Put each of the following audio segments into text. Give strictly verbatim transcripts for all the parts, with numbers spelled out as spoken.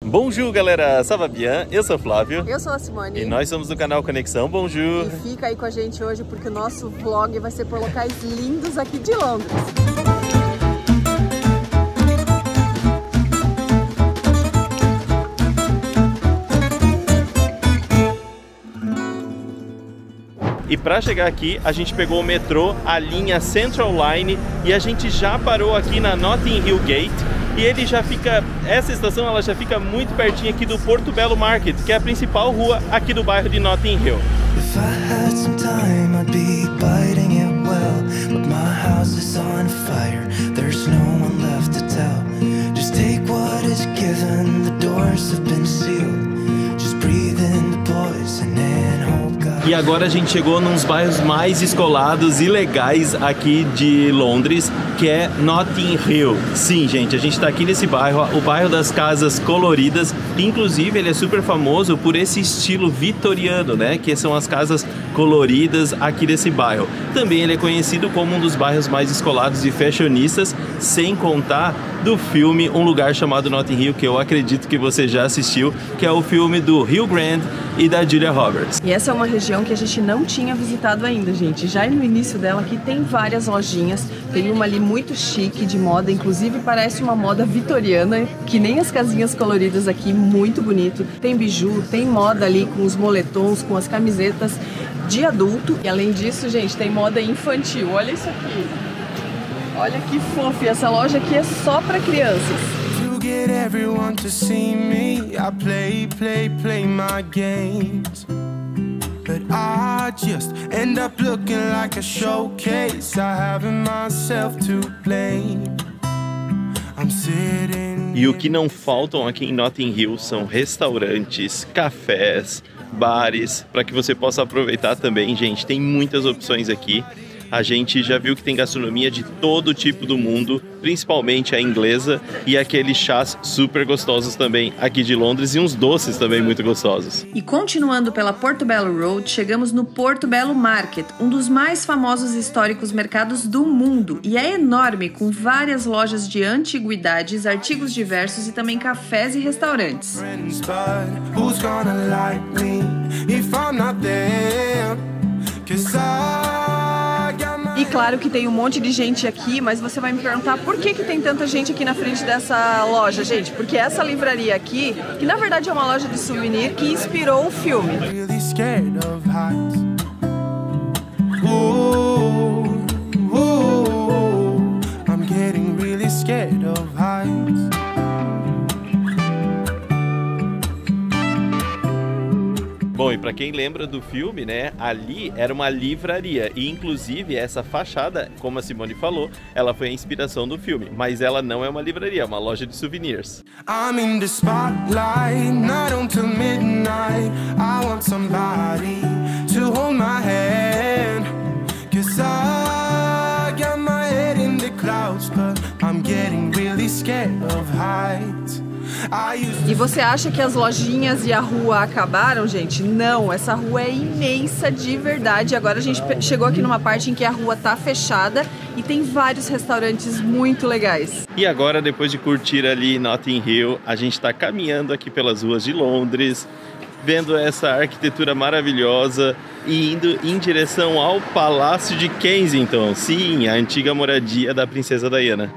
Bonjour, galera! Ça va bien? Eu sou o Flávio. Eu sou a Simone. E nós somos do canal Conexão Bonjour. E fica aí com a gente hoje porque o nosso vlog vai ser por locais lindos aqui de Londres. E para chegar aqui, a gente pegou o metrô, a linha Central Line, e a gente já parou aqui na Notting Hill Gate. E ele já fica, essa estação ela já fica muito pertinho aqui do Porto Belo Market, que é a principal rua aqui do bairro de Notting Hill. E agora a gente chegou nos bairros mais descolados e legais aqui de Londres, que é Notting Hill. Sim, gente, a gente está aqui nesse bairro, o bairro das casas coloridas. Inclusive, ele é super famoso por esse estilo vitoriano, né? Que são as casas coloridas aqui desse bairro. Também ele é conhecido como um dos bairros mais descolados e fashionistas, sem contar do filme Um Lugar Chamado Notting Hill, que eu acredito que você já assistiu, que é o filme do Hugh Grant e da Julia Roberts. E essa é uma região que a gente não tinha visitado ainda, gente. Já no início dela aqui tem várias lojinhas, tem uma ali muito chique de moda, inclusive parece uma moda vitoriana, que nem as casinhas coloridas aqui, muito bonito. Tem biju, tem moda ali com os moletons, com as camisetas de adulto. E além disso, gente, tem moda infantil. Olha isso aqui. Olha que fofo. E essa loja aqui é só para crianças. Get everyone to see me. I play, play, play my games, but I just end up looking like a showcase. I haven't myself to blame. I'm sitting. E o que não faltam aqui em Notting Hill são restaurantes, cafés, bares, para que você possa aproveitar também, gente. Tem muitas opções aqui. A gente já viu que tem gastronomia de todo tipo do mundo, principalmente a inglesa, e aqueles chás super gostosos também aqui de Londres, e uns doces também muito gostosos. E continuando pela Porto Belo Road, chegamos no Porto Belo Market, um dos mais famosos e históricos mercados do mundo, e é enorme, com várias lojas de antiguidades, artigos diversos e também cafés e restaurantes. E claro que tem um monte de gente aqui, mas você vai me perguntar por que que tem tanta gente aqui na frente dessa loja, gente? Porque essa livraria aqui, que na verdade é uma loja de souvenir que inspirou o filme. Bom, e para quem lembra do filme, né, ali era uma livraria e inclusive essa fachada, como a Simone falou, ela foi a inspiração do filme, mas ela não é uma livraria, é uma loja de souvenirs. I'm in the spotlight, not until midnight. I want somebody to hold my hand, 'cause I got my head in the clouds, but I'm getting really scared of heights. E você acha que as lojinhas e a rua acabaram, gente? Não, essa rua é imensa de verdade. Agora a gente chegou aqui numa parte em que a rua tá fechada e tem vários restaurantes muito legais. E agora, depois de curtir ali Notting Hill, a gente tá caminhando aqui pelas ruas de Londres, vendo essa arquitetura maravilhosa e indo em direção ao Palácio de Kensington. Sim, a antiga moradia da Princesa Diana.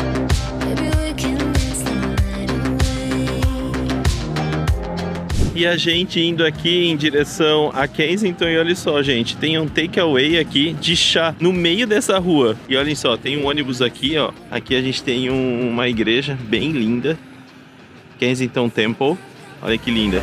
E a gente indo aqui em direção a Kensington, e olha só, gente, tem um takeaway aqui de chá no meio dessa rua. E olhem só, tem um ônibus aqui, ó. Aqui a gente tem um, uma igreja bem linda, Kensington Temple. Olha que linda.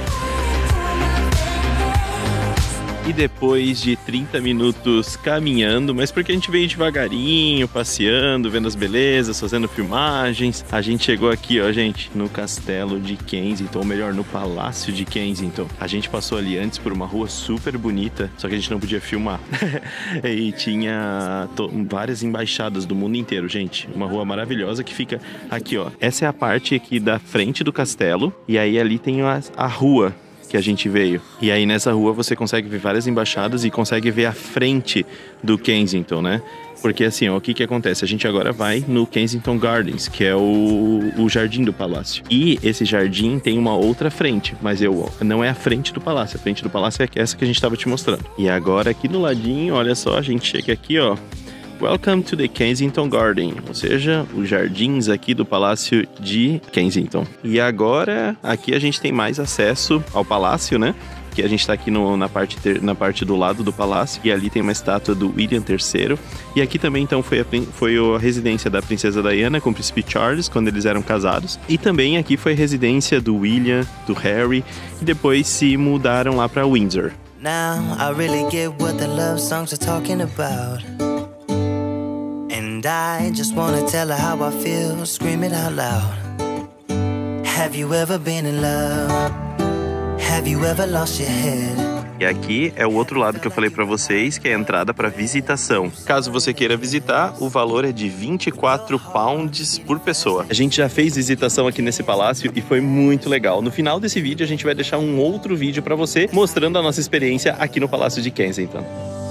E depois de trinta minutos caminhando, mas porque a gente veio devagarinho, passeando, vendo as belezas, fazendo filmagens, a gente chegou aqui, ó, gente, no castelo de Kensington, ou melhor, no Palácio de Kensington. A gente passou ali antes por uma rua super bonita, só que a gente não podia filmar. E tinha várias embaixadas do mundo inteiro, gente. Uma rua maravilhosa que fica aqui, ó. Essa é a parte aqui da frente do castelo, e aí ali tem a, a rua que a gente veio. E aí nessa rua você consegue ver várias embaixadas e consegue ver a frente do Kensington, né? Porque assim, ó, o que que acontece? A gente agora vai no Kensington Gardens, que é o, o jardim do palácio. E esse jardim tem uma outra frente, mas eu, não é a frente do palácio. A frente do palácio é essa que a gente estava te mostrando. E agora aqui no ladinho, olha só, a gente chega aqui, ó. Welcome to the Kensington Garden, ou seja, os jardins aqui do Palácio de Kensington. E agora, aqui a gente tem mais acesso ao palácio, né? Que a gente está aqui no, na, parte ter, na parte do lado do palácio, e ali tem uma estátua do William terceiro. E aqui também, então, foi a, foi a residência da princesa Diana com o príncipe Charles, quando eles eram casados. E também aqui foi a residência do William, do Harry, e depois se mudaram lá para Windsor. Now I really get what the love songs are talking about. And I just wanna tell her how I feel, scream it out loud. Have you ever been in love? Have you ever lost your head? E aqui é o outro lado que eu falei pra vocês, que é a entrada para visitação. Caso você queira visitar, o valor é de vinte e quatro pounds por pessoa. A gente já fez visitação aqui nesse palácio e foi muito legal. No final desse vídeo a gente vai deixar um outro vídeo pra você, mostrando a nossa experiência aqui no Palácio de Kensington.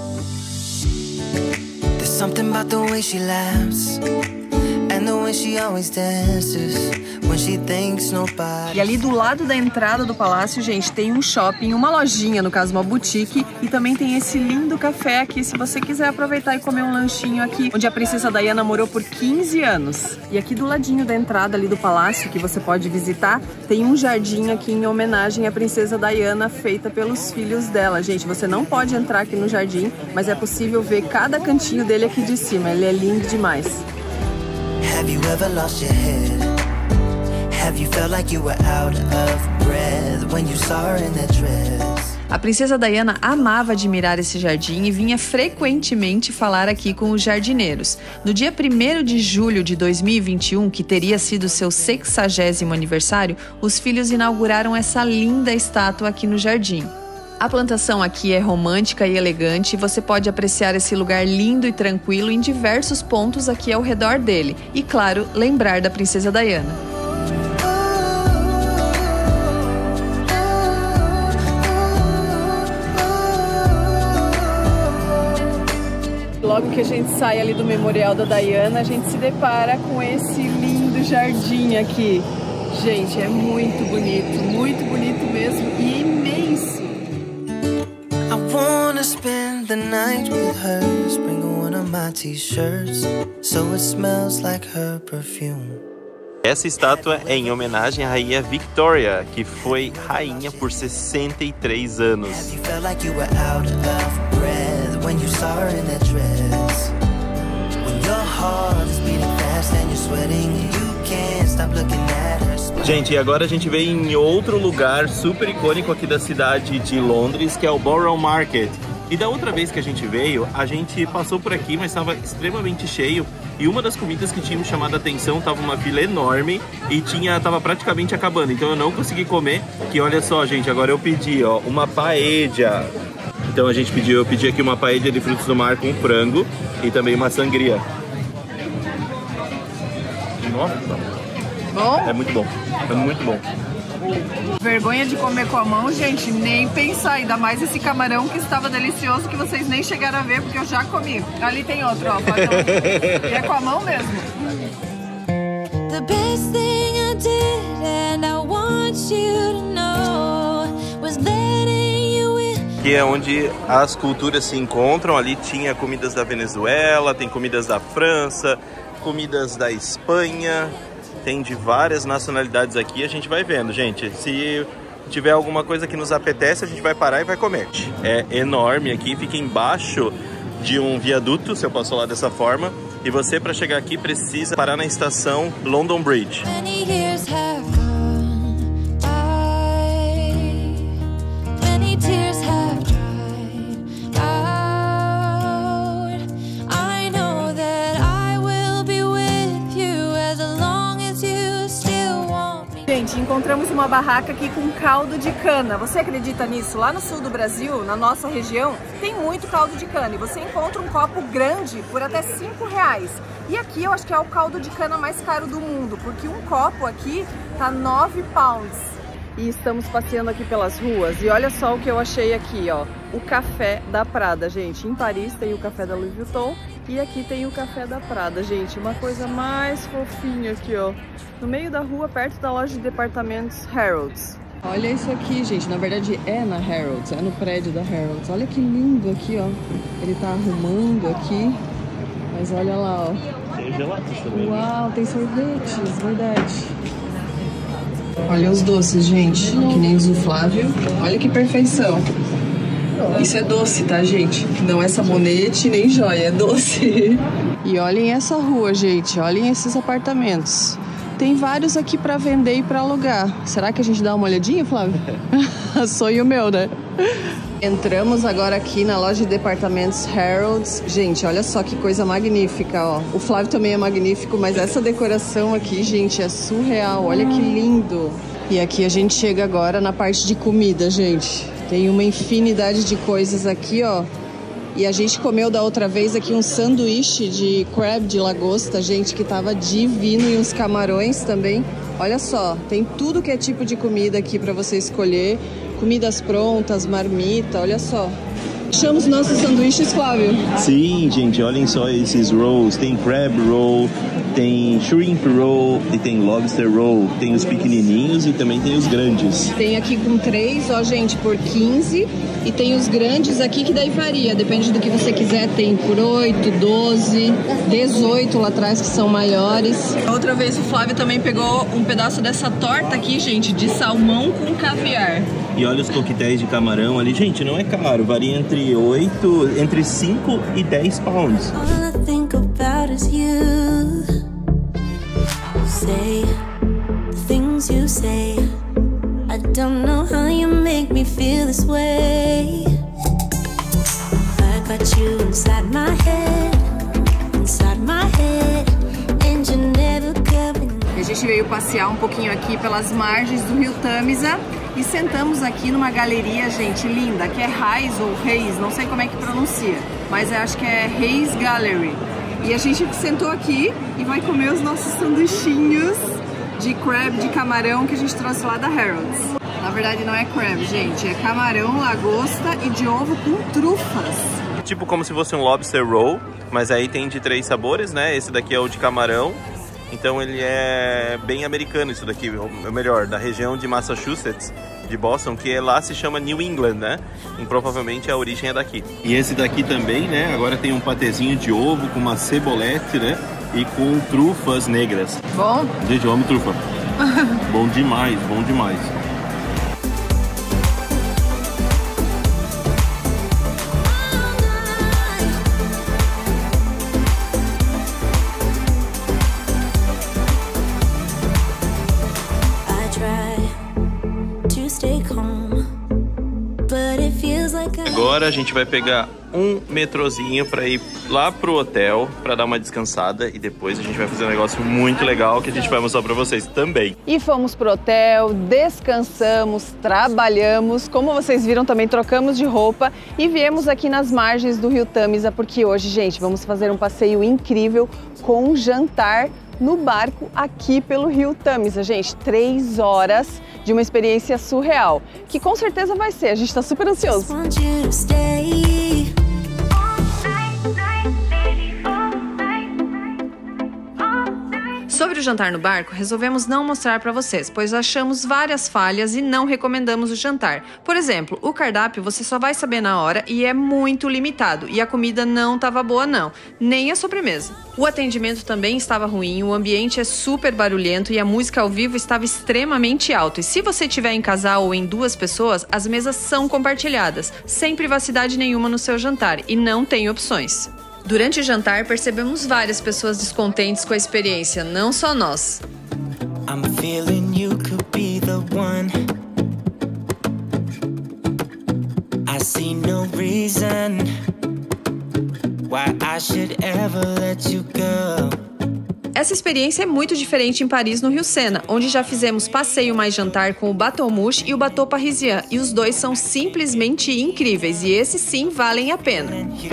Something about the way she laughs and the way she always dances when she thinks nobody. E ali do lado da entrada do palácio, gente, tem um shopping, uma lojinha, no caso uma boutique, e também tem esse lindo café aqui, se você quiser aproveitar e comer um lanchinho aqui, onde a princesa Diana morou por quinze anos. E aqui do ladinho da entrada ali do palácio, que você pode visitar, tem um jardim aqui em homenagem à princesa Diana, feita pelos filhos dela. Gente, você não pode entrar aqui no jardim, mas é possível ver cada cantinho dele aqui de cima. Ele é lindo demais. Have you ever lost your head? Have you felt like you were out of breath when you saw her in that dress? A princesa Diana amava admirar esse jardim e vinha frequentemente falar aqui com os jardineiros. No dia primeiro de julho de dois mil e vinte e um, que teria sido seu sexagésimo aniversário, os filhos inauguraram essa linda estátua aqui no jardim. A plantação aqui é romântica e elegante e você pode apreciar esse lugar lindo e tranquilo em diversos pontos aqui ao redor dele. E, claro, lembrar da princesa Diana. Logo que a gente sai ali do Memorial da Diana, a gente se depara com esse lindo jardim aqui. Gente, é muito bonito, muito bonito mesmo e imenso. I wanna spend the night with her, bring one of my t-shirts, so it smells like her perfume. Essa estátua é em homenagem à rainha Victoria, que foi rainha por sessenta e três anos. Have you felt like you were out of breath when you saw her in that dress? When your heart is beating fast and you're sweating and you can't stop looking at her. Gente, e agora a gente vem em outro lugar super icônico aqui da cidade de Londres, que é o Borough Market. E da outra vez que a gente veio, a gente passou por aqui, mas estava extremamente cheio. E uma das comidas que tinha me chamado a atenção estava uma fila enorme e tinha, tava praticamente acabando. Então eu não consegui comer. Que olha só, gente, agora eu pedi, ó, uma paella. Então a gente pediu, eu pedi aqui uma paella de frutos do mar com frango e também uma sangria. Nossa, Bom? é muito bom, é muito bom. Vergonha de comer com a mão, gente, nem pensar. Ainda mais esse camarão que estava delicioso, que vocês nem chegaram a ver, porque eu já comi. Ali tem outro, ó. E é com a mão mesmo. The best thing I did, and I want you to know, was letting you in. Que é onde as culturas se encontram. Ali tinha comidas da Venezuela, tem comidas da França, comidas da Espanha. Tem de várias nacionalidades aqui, a gente vai vendo, gente. Se tiver alguma coisa que nos apetece, a gente vai parar e vai comer. É enorme aqui, fica embaixo de um viaduto, se eu posso falar dessa forma. E você, para chegar aqui, precisa parar na estação London Bridge. Gente, encontramos uma barraca aqui com caldo de cana. Você acredita nisso? Lá no sul do Brasil, na nossa região, tem muito caldo de cana. E você encontra um copo grande por até cinco reais. E aqui eu acho que é o caldo de cana mais caro do mundo, porque um copo aqui tá nove pounds. E estamos passeando aqui pelas ruas e olha só o que eu achei aqui, ó. O café da Prada, gente. Em Paris tem o café da Louis Vuitton E aqui tem o Café da Prada, gente, uma coisa mais fofinha aqui, ó, no meio da rua, perto da loja de departamentos Harrods. Olha isso aqui, gente, na verdade é na Harrods, é no prédio da Harrods. Olha que lindo aqui, ó, ele tá arrumando aqui, mas olha lá, ó. Tem gelatos também. Uau, tem sorvetes, verdade. Olha os doces, gente, que nem os do Flávio. Olha que perfeição. Isso é doce, tá, gente? Não é sabonete nem joia, é doce. E olhem essa rua, gente. Olhem esses apartamentos. Tem vários aqui pra vender e pra alugar. Será que a gente dá uma olhadinha, Flávio? Sonho meu, né? Entramos agora aqui na loja de departamentos Harrods. Gente, olha só que coisa magnífica, ó. O Flávio também é magnífico, mas essa decoração aqui, gente, é surreal. Olha que lindo. E aqui a gente chega agora na parte de comida, gente. Tem uma infinidade de coisas aqui, ó. E a gente comeu da outra vez aqui um sanduíche de crab de lagosta, gente, que tava divino, e uns camarões também. Olha só, tem tudo que é tipo de comida aqui pra você escolher. Comidas prontas, marmita, olha só. Achamos nossos sanduíches, Flávio? Sim, gente, olhem só esses rolls. Tem crab roll, tem shrimp roll e tem lobster roll. Tem os pequenininhos e também tem os grandes. Tem aqui com três, ó, gente, por quinze. E tem os grandes aqui que daí varia, depende do que você quiser. Tem por oito, doze, dezoito lá atrás, que são maiores. Outra vez o Flávio também pegou um pedaço dessa torta aqui, gente, de salmão com caviar. E olha os coquetéis de camarão ali. Gente, não é caro, varia entre oito, entre cinco e dez pounds. All I think about is you. Say the things you say. I don't know how you make me feel this way. I got you inside my head, inside my head, and you never coming. A gente veio passear um pouquinho aqui pelas margens do rio Tâmisa e sentamos aqui numa galeria, gente, linda, que é Reis ou Reis, não sei como é que pronuncia, mas eu acho que é Reis Gallery. E a gente sentou aqui e vai comer os nossos sanduichinhos de crab, de camarão, que a gente trouxe lá da Harrods. Na verdade não é crab, gente, é camarão, lagosta e de ovo com trufas. Tipo como se fosse um lobster roll, mas aí tem de três sabores, né? Esse daqui é o de camarão. Então ele é bem americano, isso daqui, ou melhor, da região de Massachusetts, de Boston, que lá se chama New England, né? E provavelmente a origem é daqui. E esse daqui também, né? Agora tem um patezinho de ovo com uma cebolete, né? E com trufas negras. Bom? Gente, eu amo trufa. Bom demais, bom demais. Agora a gente vai pegar um metrozinho para ir lá pro hotel para dar uma descansada e depois a gente vai fazer um negócio muito legal que a gente vai mostrar para vocês também. E fomos pro hotel, descansamos, trabalhamos, como vocês viram também trocamos de roupa e viemos aqui nas margens do rio Tâmisa porque hoje, gente, vamos fazer um passeio incrível com um jantar no barco aqui pelo rio Tâmisa, gente, três horas de uma experiência surreal, que com certeza vai ser, a gente tá super ansioso. Sobre o jantar no barco, resolvemos não mostrar para vocês, pois achamos várias falhas e não recomendamos o jantar. Por exemplo, o cardápio você só vai saber na hora e é muito limitado, e a comida não estava boa não, nem a sobremesa. O atendimento também estava ruim, o ambiente é super barulhento e a música ao vivo estava extremamente alta. E se você estiver em casal ou em duas pessoas, as mesas são compartilhadas, sem privacidade nenhuma no seu jantar e não tem opções. Durante o jantar, percebemos várias pessoas descontentes com a experiência, não só nós. I'm feeling you could be the one. I see no reason why I should ever let you go. Essa experiência é muito diferente em Paris, no Rio Sena, onde já fizemos passeio mais jantar com o Bateau Mouche e o Bateau Parisien, e os dois são simplesmente incríveis, e esses sim valem a pena.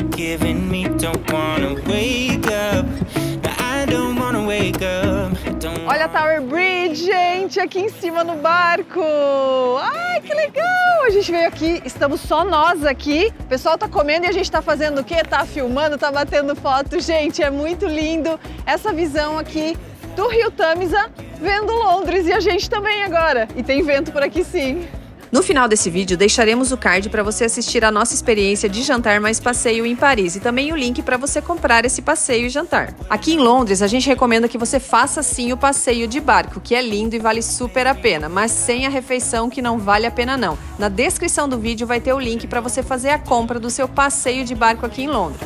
Olha a Tower Bridge, gente, aqui em cima no barco! Ai, que legal! A gente veio aqui, estamos só nós aqui. O pessoal tá comendo e a gente tá fazendo o quê? Tá filmando, tá batendo foto. Gente, é muito lindo essa visão aqui do Rio Tamisa, vendo Londres, e a gente também agora. E tem vento por aqui sim. No final desse vídeo deixaremos o card para você assistir a nossa experiência de jantar mais passeio em Paris e também o link para você comprar esse passeio e jantar. Aqui em Londres a gente recomenda que você faça sim o passeio de barco, que é lindo e vale super a pena, mas sem a refeição, que não vale a pena não. Na descrição do vídeo vai ter o link para você fazer a compra do seu passeio de barco aqui em Londres.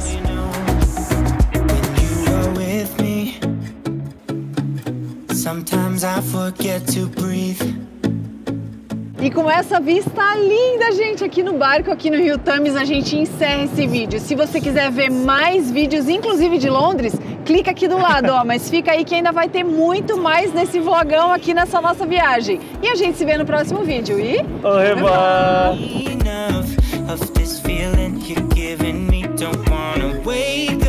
Sometimes I forget to breathe. E com essa vista linda, gente, aqui no barco, aqui no Rio Tamisa, a gente encerra esse vídeo. Se você quiser ver mais vídeos, inclusive de Londres, clica aqui do lado, ó. Mas fica aí que ainda vai ter muito mais nesse vlogão aqui nessa nossa viagem. E a gente se vê no próximo vídeo. E... Au revoir!